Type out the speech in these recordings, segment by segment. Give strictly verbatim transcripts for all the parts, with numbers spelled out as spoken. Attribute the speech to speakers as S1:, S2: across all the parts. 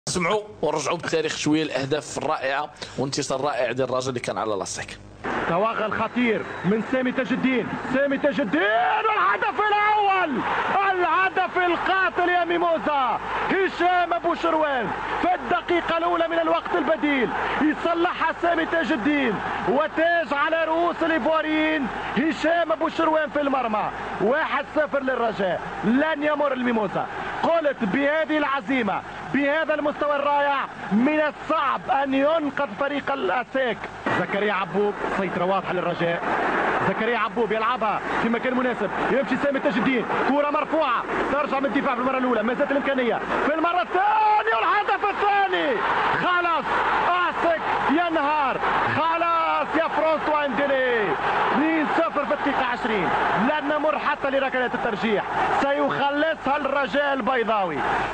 S1: سمعوا ورجعوا بالتاريخ شويه الاهداف الرائعه وانتصار رائع ديال الرجاء اللي كان على لاصيك.
S2: توغل خطير من سامي تاج الدين، سامي تاج الدين والهدف الاول، الهدف القاتل يا ميموزا. هشام ابو شروان في الدقيقه الاولى من الوقت البديل يصلحها سامي تاج الدين، وتاج على رؤوس الايفواريين. هشام ابو شروان في المرمى. واحد صفر للرجاء، لن يمر الميموزا. قلت بهذه العزيمه بهذا المستوى الرائع من الصعب ان ينقذ فريق الاساك. زكريا عبوب، سيطره واضحه للرجاء. زكريا عبوب يلعبها في مكان مناسب، يمشي سامي تاج الدين، كره مرفوعه ترجع من الدفاع في المره الاولى، ما زالت الامكانيه في المره الثانيه والهدف الثاني. خلاص اسك ينهار، خلاص يا فرانسوا انديني. اثنين صفر في الدقيقه عشرين، لن نمر حتى لركلات الترجيح. سيخلصها الرجاء البيضاوي،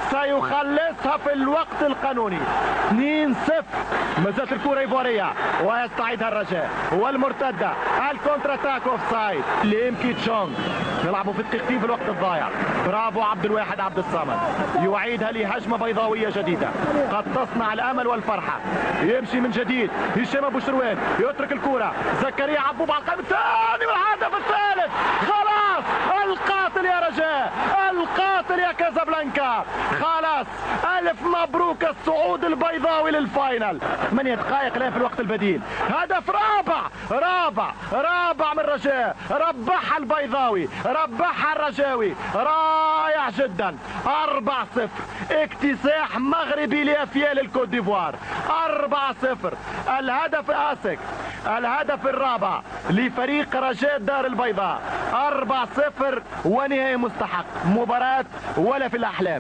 S2: سيخلصها في الوقت القانوني. اثنين صفر، ما زالت الكره ايفواريه ويستعيدها الرجاء، والمرتده الكونتر اتاك اوف سايد ليمكي تشونغ. يلعبوا في الدقيقتين في الوقت الضايع. برافو عبد الواحد عبد الصمد، يعيدها لهجمه بيضاويه جديده قد تصنع الامل والفرحه. يمشي من جديد هشام ابو شروان، يترك الكره زكريا عبوب على القائم الثاني والهدف الثالث. خلاص القاتل يا رجاء، القاتل يا كازابلانكا. خلاص الف مبروك الصعود البيضاوي للفاينل. ثمانية دقائق الان في الوقت البديل. هدف رابع رابع رابع من الرجاء، ربحها البيضاوي، ربحها الرجاوي، رائع جدا. أربعة صفر، اكتساح مغربي لافيال الكوت ديفوار. أربعة صفر، الهدف اسك، الهدف الرابع لفريق رجاء دار البيضاء. أربعة صفر ونهاية مستحق، مباراة ولا في الأحلام.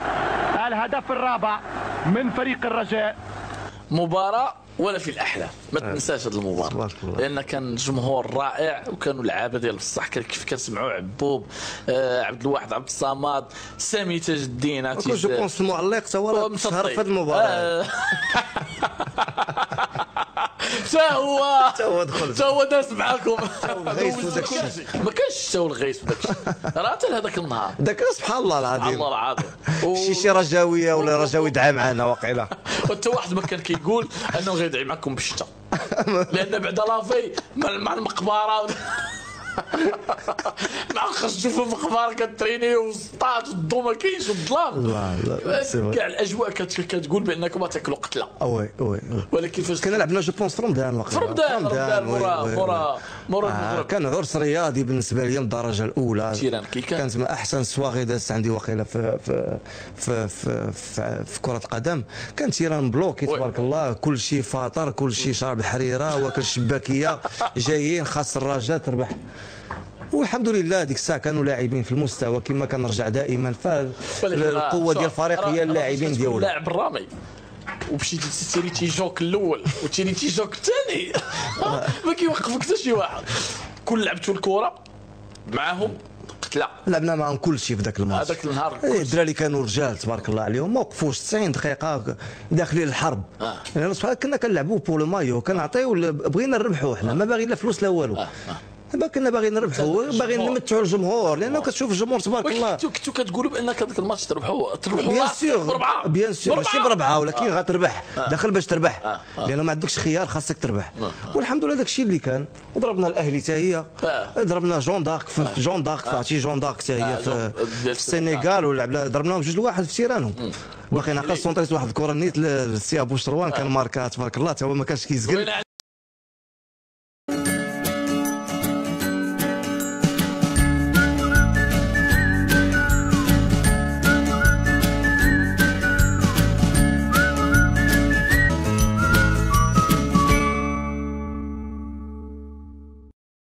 S2: الهدف الرابع من فريق الرجاء،
S1: مباراة ولا في الاحلام. ما تنساش هذه المباراه لان كان جمهور رائع وكانوا لعابه ديال بصح كيف كنسمعوا عبوب، آه عبد الواحد عبد الصمد، سامي تاج الدين.
S3: جو بونس المعلق تا هو شهر في هذه المباراه.
S1: تا هو
S3: تا هو دخل
S1: تا هو داز معاكم.
S3: الغيث وداك الشيء
S1: ما كانش تا هو الغيث وداك الشيء، راه حتى هذاك النهار
S3: ذاك سبحان الله العظيم،
S1: الله العظيم
S3: شي شي رجاويه ولا رجاوي دعا معنا واقيلا.
S1: وحتى واحد ما كان كيقول انه غيدعي معكم بالشتاء لان بعد لافي مع المقبره مع خرجتوا في المقبره كتريني وسطات والضو ما كاينش والظلام.
S3: لا
S1: كاع الاجواء كتقول بانكم تاكلوا قتله.
S3: وي وي
S1: ولكن فاش
S3: كنا لعبنا جو بونس في رمضان واقيلا.
S1: في رمضان رمضان مورا مورا مورا المغرب.
S3: كان عرس رياضي بالنسبه لي من الدرجه الاولى.
S1: تيران كي كان
S3: كانت من احسن سواغي دازت عندي واقيلا في في في في, في, في كره القدم. كان تيران بلوكي تبارك الله، كل شيء فاطر، كل شيء شارب الحريره واكل الشباكيه، جايين خاص الرجاء تربح. والحمد لله ديك الساعه كانوا لاعبين في المستوى كما كنرجع دائما. فالقوه ديال الفريق هي اللاعبين ديالو.
S1: لاعب الرامي ومشيتي تسيري تيجوك الاول وتيري تيجوك الثاني ما كيوقفك حتى شي واحد. كل لعبتوا الكره معاهم قتله،
S3: لعبنا معاهم كل شيء في ذاك الماتش.
S1: هذاك النهار
S3: الدراري كانوا رجال تبارك الله عليهم، ما وقفوش تسعين دقيقه داخلين الحرب.
S1: آه.
S3: يعني كنا كنلعبوا بولو مايو، كنعطيو بغينا نربحوا حنا، ما باغيين لا فلوس لا والو.
S1: آه. آه.
S3: دابا كنا باغيين نربحوا، باغيين نمتعوا الجمهور، لانه كتشوف الجمهور تبارك الله.
S1: كنتو كنتو كتقولوا بانك هذاك الماتش تربحوا تربحوا
S3: بيان سور
S1: بربعه
S3: بيان سور ماشي بربعه، ولكن
S1: آه.
S3: غتربح
S1: آه.
S3: داخل باش تربح.
S1: آه. آه.
S3: لانه ما عندكش خيار، خاصك تربح.
S1: آه.
S3: والحمد لله داك الشيء اللي كان. ضربنا الاهلي حتى هي،
S1: آه.
S3: ضربنا جون دارك في
S1: آه.
S3: جون دارك، عرفتي جون دارك حتى هي
S1: آه.
S3: في
S1: في
S3: السنغال، ولعبنا ضربناهم جوج لواحد في تيرانو. باقي ناقص سونطريت واحد الكره نيت للسي ابو شروان كان ماركا تبارك الله، حتى هو ما كانش كيزقل.